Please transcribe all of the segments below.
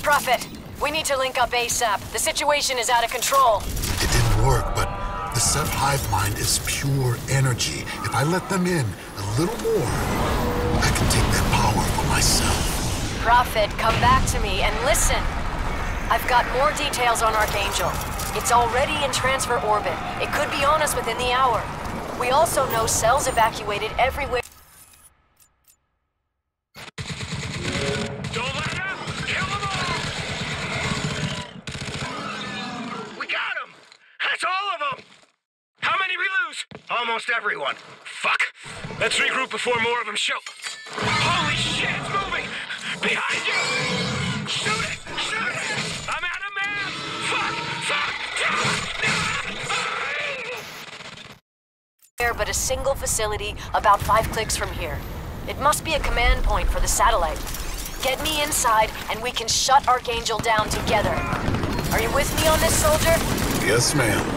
Prophet, we need to link up ASAP. The situation is out of control. It didn't work, but the Ceph hive mind is pure energy. If I let them in a little more, I can take that power for myself. Prophet, come back to me and listen. I've got more details on Archangel. It's already in transfer orbit. It could be on us within the hour. We also know C.E.L.'s evacuated everywhere. Don't let him! Kill them all! We got him! That's all of them! How many we lose? Almost everyone. Fuck. Let's regroup before more of them show. Holy shit, it's moving! Behind you! Shoot it! Shoot it! I'm out of man! Fuck! Fuck! But a single facility about 5 clicks from here. It must be a command point for the satellite. Get me inside and we can shut Archangel down together. Are you with me on this, soldier? Yes, ma'am.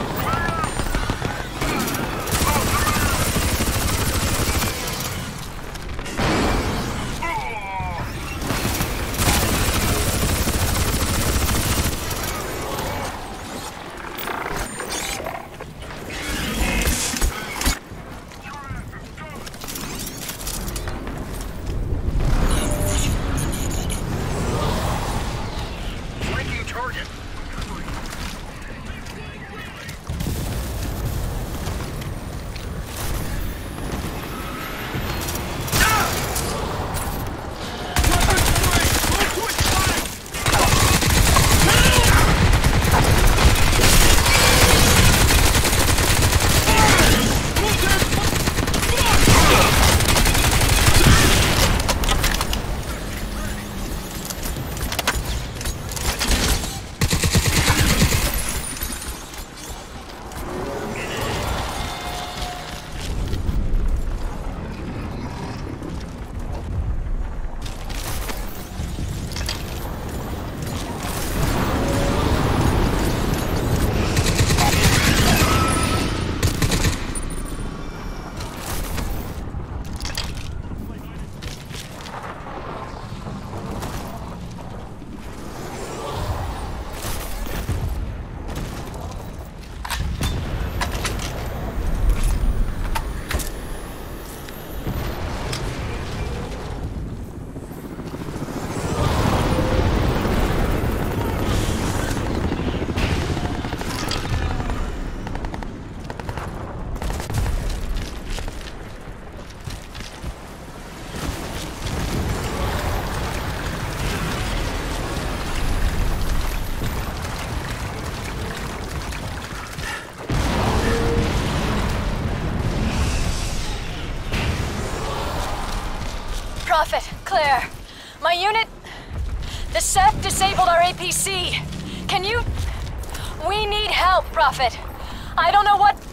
Prophet, Claire, my unit... The Ceph disabled our APC. Can you... We need help, Prophet. I don't know what...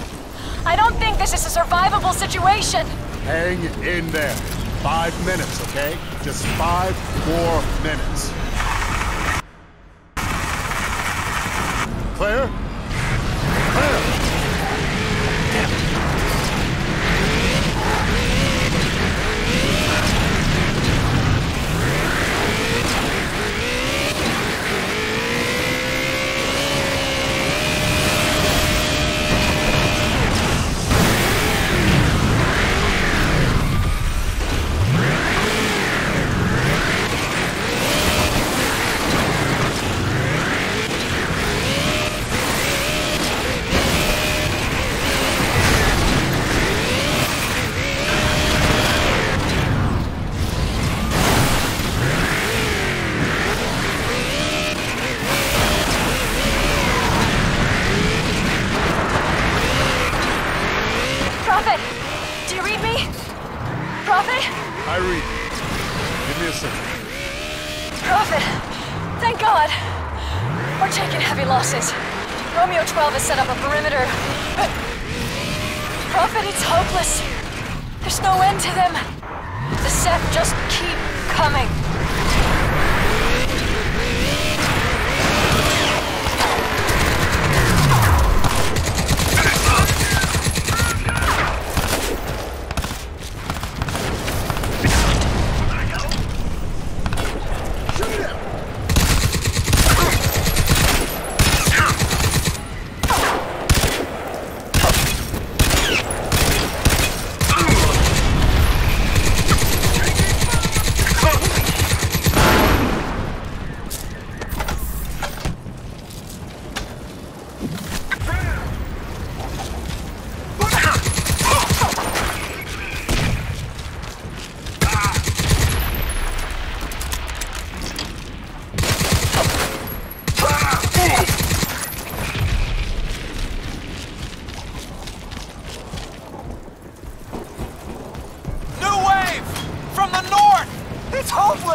I don't think this is a survivable situation. Hang in there. 5 minutes, okay? Just 5 more minutes. Claire? Claire! I read. Give me a second. Prophet, thank God. We're taking heavy losses. Romeo 12 has set up a perimeter, but... Prophet, it's hopeless. There's no end to them. The Ceph just keep coming.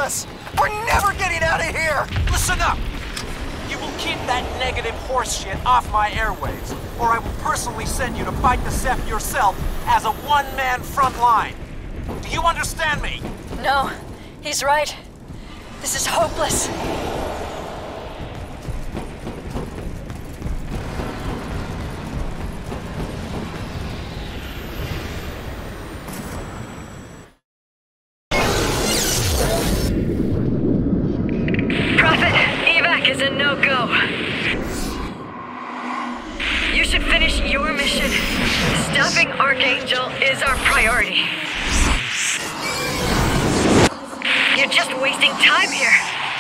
hopeless! We're never getting out of here! Listen up! You will keep that negative horse shit off my airwaves, or I will personally send you to fight the Ceph yourself as a one-man front line. Do you understand me? No, he's right. This is hopeless. Is a no-go. You should finish your mission. Stopping Archangel is our priority. You're just wasting time here.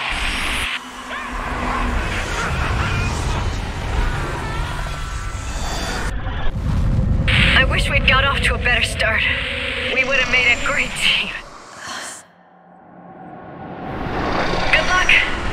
I wish we'd got off to a better start. We would have made a great team. Good luck.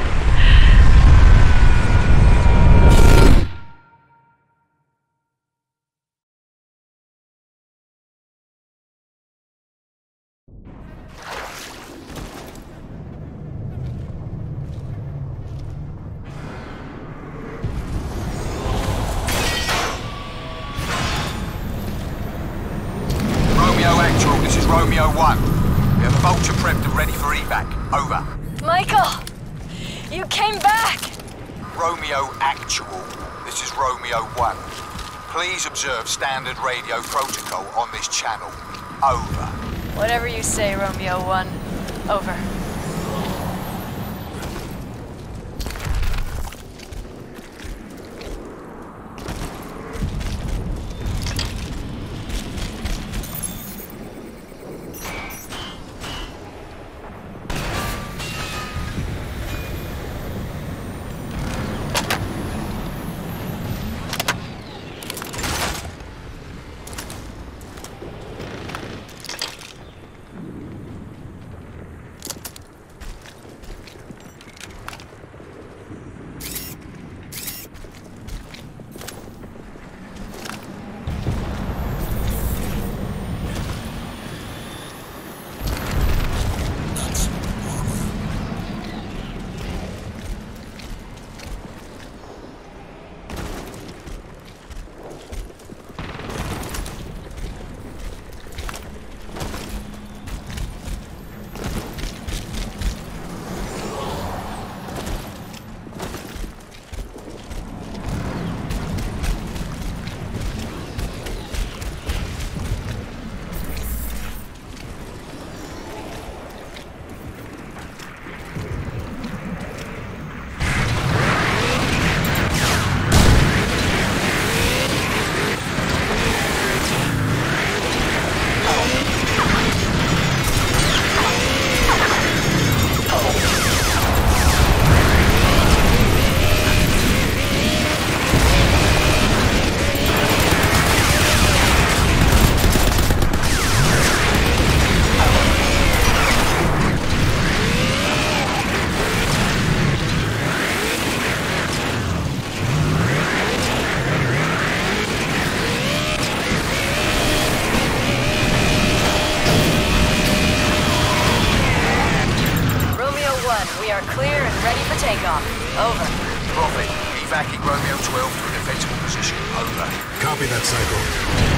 Romeo 1. We have Vulture prepped and ready for evac. Over. Michael! You came back! Romeo Actual. This is Romeo 1. Please observe standard radio protocol on this channel. Over. Whatever you say, Romeo 1. Over. Over. Prophet, evacuate Romeo 12 to a defensible position. Over. Copy that, Psycho.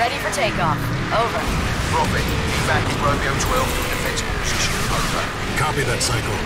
Ready for takeoff. Over. Prophet, backing Romeo 12 to a defensible position. Over. Copy that, Psycho.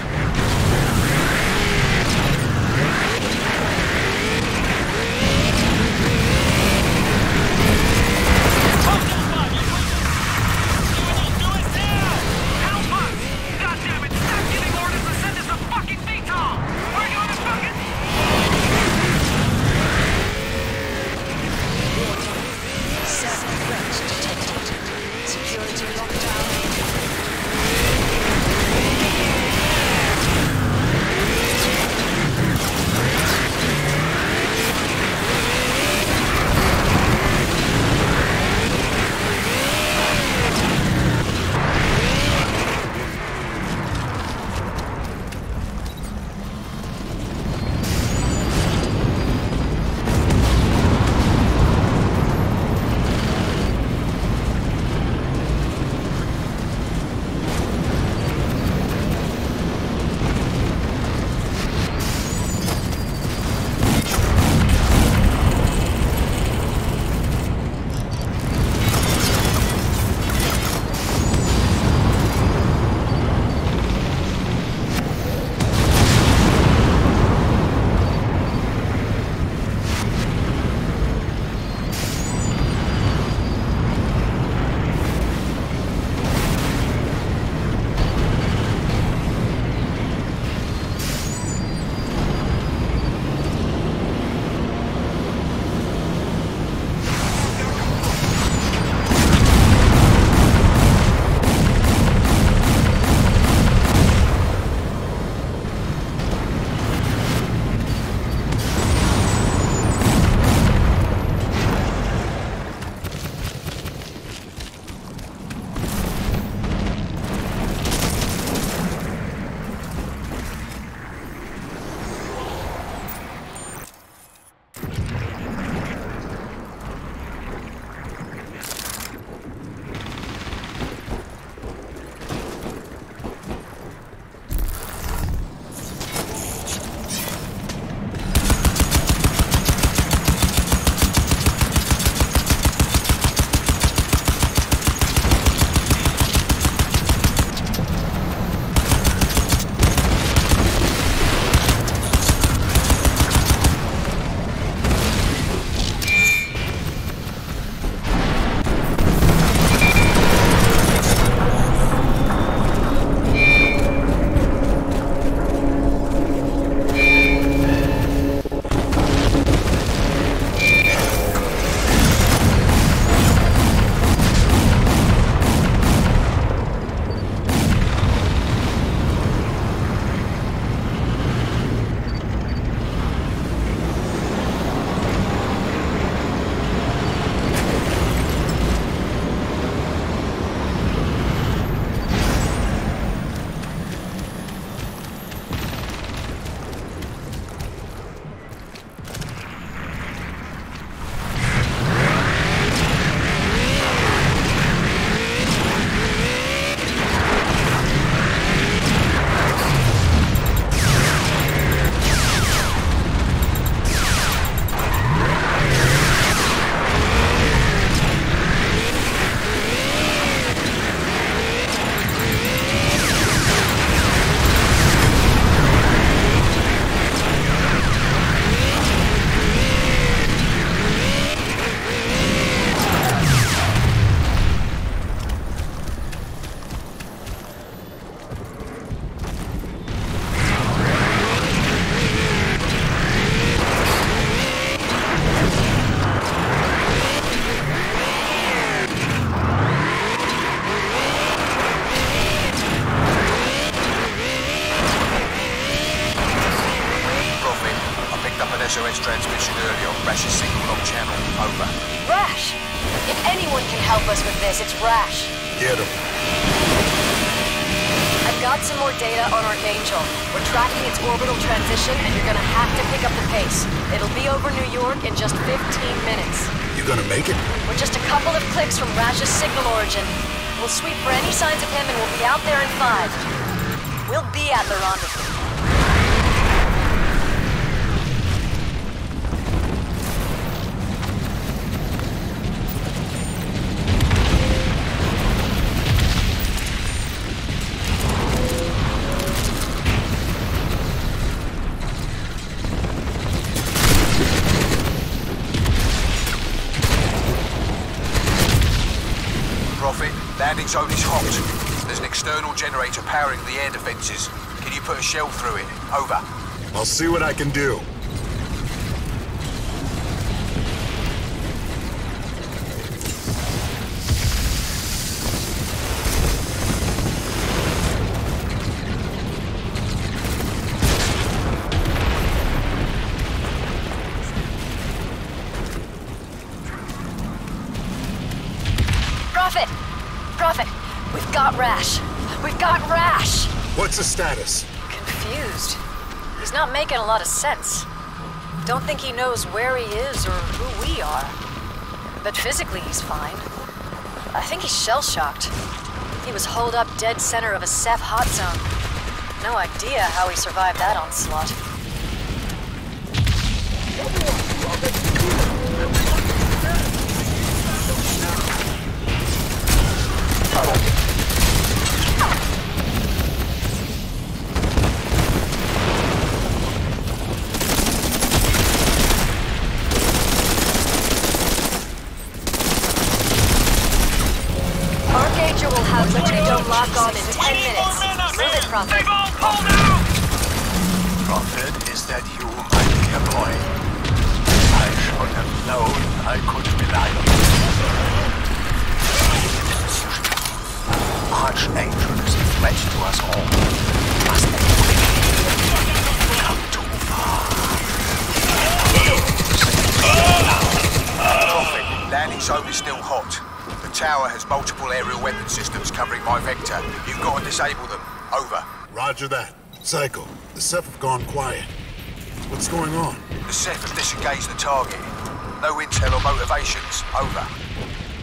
SOS transmission earlier. Rash's signal on channel. Over. Rash! If anyone can help us with this, it's Rash. Get him. I've got some more data on Archangel. We're tracking its orbital transition, and you're gonna have to pick up the pace. It'll be over New York in just 15 minutes. You gonna make it? We're just a couple of clicks from Rash's signal origin. We'll sweep for any signs of him, and we'll be out there in 5. We'll be at the rendezvous. Prophet, landing zone is hot. There's an external generator powering the air defenses. Can you put a shell through it? Over. I'll see what I can do. Prophet, we've got Rash. We've got Rash! What's the status? Confused. He's not making a lot of sense. Don't think he knows where he is or who we are. But physically he's fine. I think he's shell-shocked. He was holed up dead center of a Ceph hot zone. No idea how he survived that onslaught. Archangel will have nanodome lock on in 10 minutes. Move it, Prophet. They've all pulled out! Prophet, is that you, my dear boy? I should have known I could rely on you. Archangel is a threat to us all. Must be come too far. Prophet, landing zone is still hot. The tower has multiple aerial weapon systems covering my vector. You've got to disable them. Over. Roger that. Psycho, the Ceph have gone quiet. What's going on? The Ceph have disengaged the target. No intel or motivations. Over.